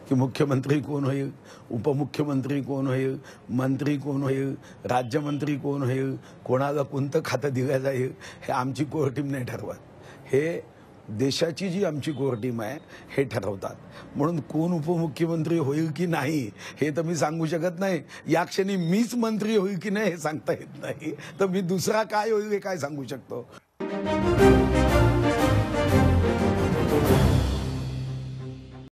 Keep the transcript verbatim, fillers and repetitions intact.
की मुख्यमंत्री कोण होईल, उपमुख्यमंत्री कोण होईल, मंत्री कोण होईल, राज्यमंत्री कोण होईल, कोणाला कोणतं खातं दिलं जाईल, हे आमची कोर टीम नाही ठरवत. हे देशाची जी आमची कोर टीम आहे हे ठरवतात. म्हणून कोण उपमुख्यमंत्री होईल की नाही हे तर मी सांगू शकत नाही. या क्षणी मीच मंत्री होईल की नाही हे सांगता येत नाही, तर मी दुसरा काय होईल हे काय सांगू शकतो.